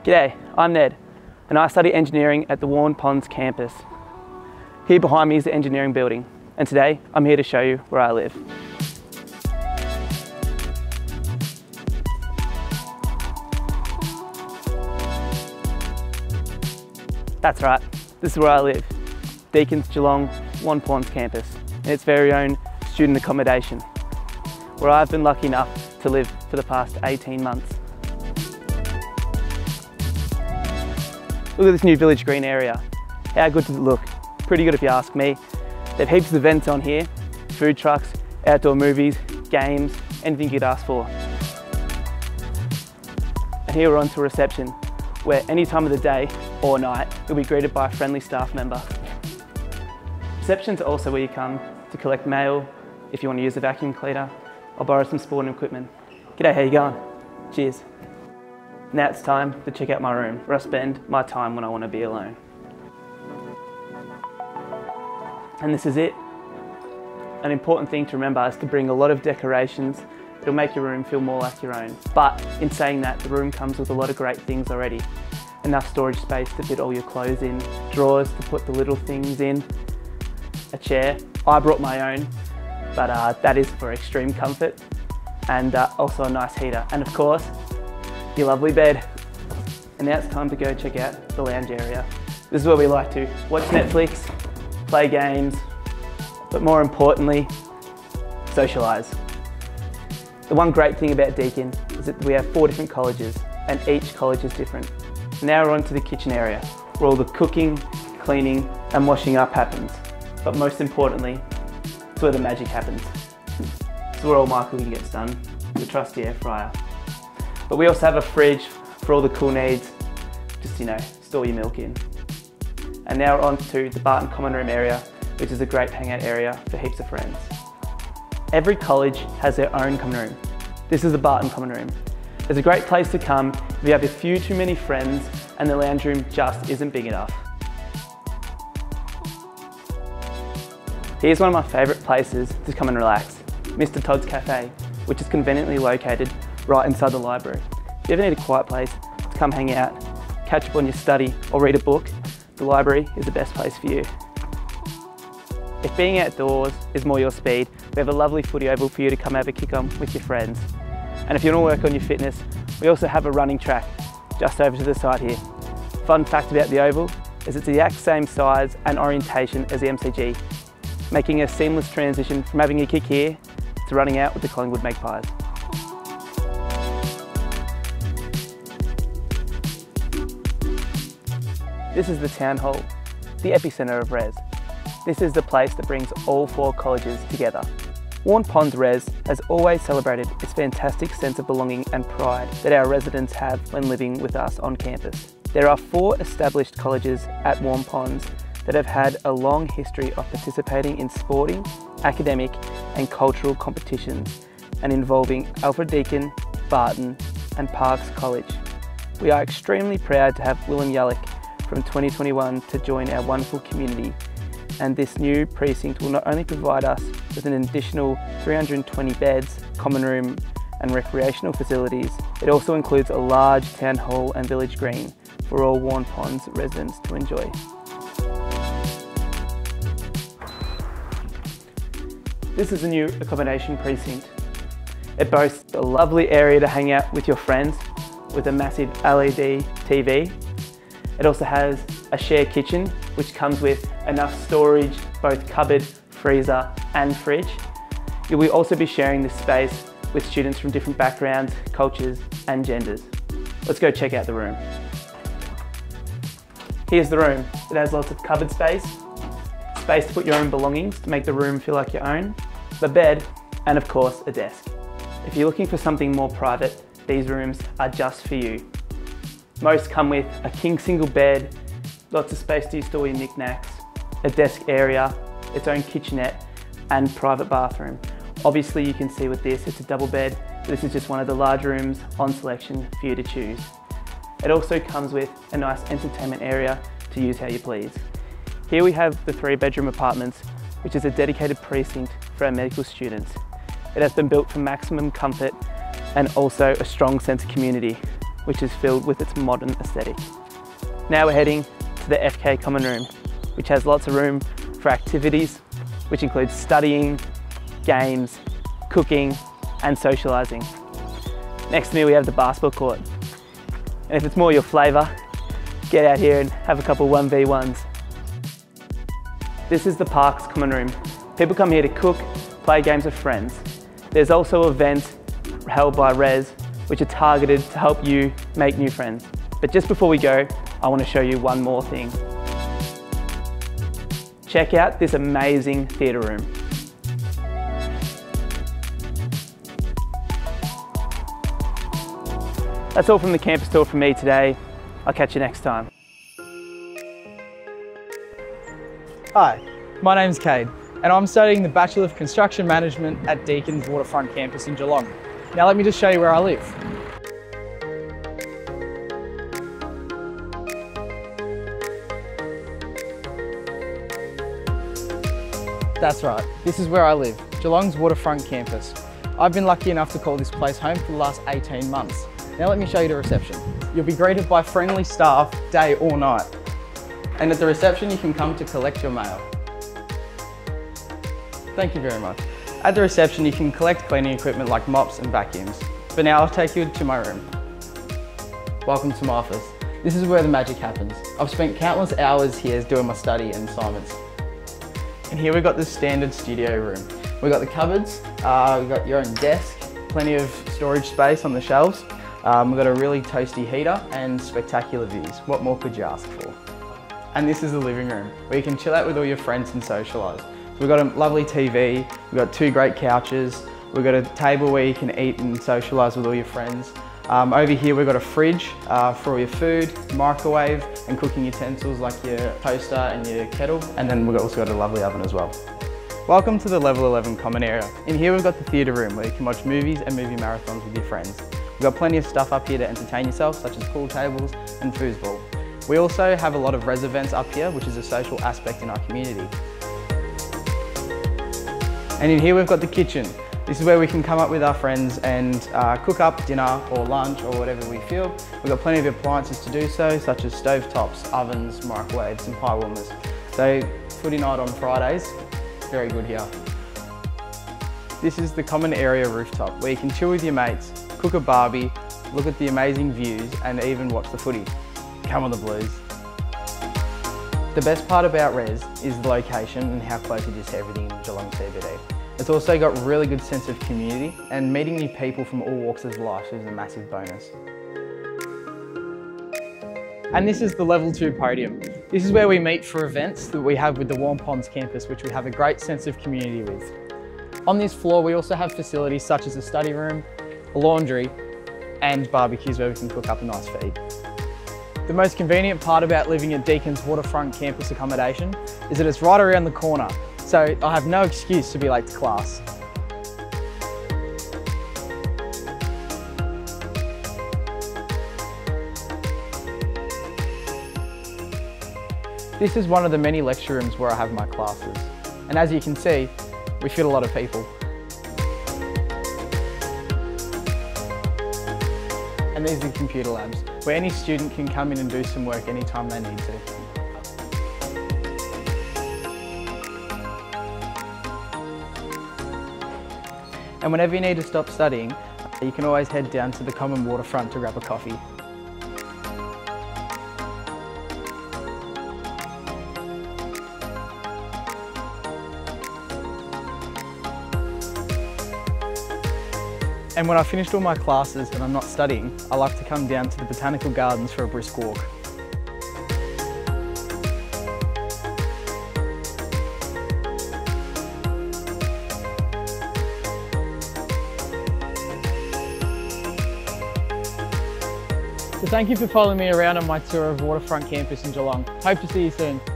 G'day, I'm Ned and I study engineering at the Warren Ponds campus. Here behind me is the engineering building and today I'm here to show you where I live. That's right, this is where I live, Deakin's Geelong Warren Ponds campus in its very own student accommodation, where I've been lucky enough to live for the past 18 months. Look at this new village green area. How good does it look? Pretty good if you ask me. They have heaps of events on here, food trucks, outdoor movies, games, anything you'd ask for. And here we're on to a reception, where any time of the day or night, you'll be greeted by a friendly staff member. Receptions are also where you come to collect mail, if you want to use a vacuum cleaner, or borrow some sporting equipment. G'day, how you going? Cheers. Now it's time to check out my room, where I spend my time when I want to be alone. And this is it. An important thing to remember is to bring a lot of decorations. It'll make your room feel more like your own. But in saying that, the room comes with a lot of great things already. Enough storage space to fit all your clothes in, drawers to put the little things in, a chair. I brought my own, but that is for extreme comfort, and also a nice heater. And of course, your lovely bed. And now it's time to go check out the lounge area. This is where we like to watch Netflix, play games, but more importantly, socialise. The one great thing about Deakin is that we have 4 different colleges and each college is different. Now we're on to the kitchen area, where all the cooking, cleaning and washing up happens. But most importantly, it's where the magic happens. It's where all my cooking gets done, the trusty air fryer. But we also have a fridge for all the cool needs, just, you know, store your milk in. And now we're on to the Barton common room area, which is a great hangout area for heaps of friends. Every college has their own common room. This is the Barton common room. It's a great place to come if you have a few too many friends and the lounge room just isn't big enough. Here's one of my favourite places to come and relax, Mr. Todd's Cafe, which is conveniently located right inside the library. If you ever need a quiet place to come hang out, catch up on your study or read a book, the library is the best place for you. If being outdoors is more your speed, we have a lovely footy oval for you to come have a kick on with your friends. And if you want to work on your fitness, we also have a running track just over to the side here. Fun fact about the oval is it's the exact same size and orientation as the MCG, making a seamless transition from having a kick here to running out with the Collingwood Magpies. This is the Town Hall, the epicentre of Res. This is the place that brings all 4 colleges together. Warren Ponds Res has always celebrated its fantastic sense of belonging and pride that our residents have when living with us on campus. There are 4 established colleges at Warren Ponds that have had a long history of participating in sporting, academic and cultural competitions and involving Alfred Deakin, Barton and Parks College. We are extremely proud to have Willem Yallick from 2021 to join our wonderful community, and this new precinct will not only provide us with an additional 320 beds, common room and recreational facilities, it also includes a large town hall and village green for all Warren Ponds residents to enjoy. This is a new accommodation precinct. It boasts a lovely area to hang out with your friends with a massive LED TV. It also has a shared kitchen, which comes with enough storage, both cupboard, freezer and fridge. You will also be sharing this space with students from different backgrounds, cultures and genders. Let's go check out the room. Here's the room. It has lots of cupboard space to put your own belongings to make the room feel like your own, the bed and of course a desk. If you're looking for something more private, these rooms are just for you. Most come with a king single bed, lots of space to store your knickknacks, a desk area, its own kitchenette and private bathroom. Obviously you can see with this it's a double bed, but this is just one of the large rooms on selection for you to choose. It also comes with a nice entertainment area to use how you please. Here we have the 3-bedroom apartments, which is a dedicated precinct for our medical students. It has been built for maximum comfort and also a strong sense of community. which is filled with its modern aesthetic. Now we're heading to the FK Common Room, which has lots of room for activities, which includes studying, games, cooking, and socialising. Next to me we have the basketball court. And if it's more your flavour, get out here and have a couple 1v1s. This is the Park's Common Room. People come here to cook, play games with friends. There's also events held by Res, which are targeted to help you make new friends. But just before we go, I want to show you one more thing. Check out this amazing theatre room. That's all from the campus tour from me today. I'll catch you next time. Hi, my name's Cade, and I'm studying the Bachelor of Construction Management at Deakin's Waterfront campus in Geelong. Now let me just show you where I live. That's right, this is where I live, Geelong's Waterfront campus. I've been lucky enough to call this place home for the last 18 months. Now let me show you the reception. You'll be greeted by friendly staff day or night. And at the reception you can come to collect your mail. Thank you very much. At the reception you can collect cleaning equipment like mops and vacuums. But now I'll take you to my room. Welcome to my office. This is where the magic happens. I've spent countless hours here doing my study and assignments. And here we've got the standard studio room. We've got the cupboards, we've got your own desk, plenty of storage space on the shelves. We've got a really toasty heater and spectacular views. What more could you ask for? And this is the living room, where you can chill out with all your friends and socialise. So we've got a lovely TV, we've got 2 great couches, we've got a table where you can eat and socialise with all your friends. Over here we've got a fridge for all your food, microwave and cooking utensils like your toaster and your kettle. And then we've also got a lovely oven as well. Welcome to the Level 11 common area. In here we've got the theatre room where you can watch movies and movie marathons with your friends. We've got plenty of stuff up here to entertain yourself, such as pool tables and foosball. We also have a lot of res events up here, which is a social aspect in our community. And in here we've got the kitchen. This is where we can come up with our friends and cook up dinner or lunch or whatever we feel. We've got plenty of appliances to do so, such as stove tops, ovens, microwaves and pie warmers. So footy night on Fridays, very good here. This is the common area rooftop, where you can chill with your mates, cook a barbie, look at the amazing views and even watch the footy. Come on the Blues. The best part about Res is the location and how close it is to everything in Geelong CBD. It's also got a really good sense of community, and meeting new people from all walks of life is a massive bonus. And this is the Level 2 podium. This is where we meet for events that we have with the Warm Ponds campus, which we have a great sense of community with. On this floor we also have facilities such as a study room, a laundry and barbecues where we can cook up a nice feed. The most convenient part about living at Deakin's Waterfront campus accommodation is that it's right around the corner, so I have no excuse to be late to class. This is one of the many lecture rooms where I have my classes, and as you can see, we fit a lot of people. And these are the computer labs, where any student can come in and do some work anytime they need to. And whenever you need to stop studying, you can always head down to the common waterfront to grab a coffee. And when I've finished all my classes and I'm not studying, I like to come down to the botanical gardens for a brisk walk. So thank you for following me around on my tour of Waterfront campus in Geelong. Hope to see you soon.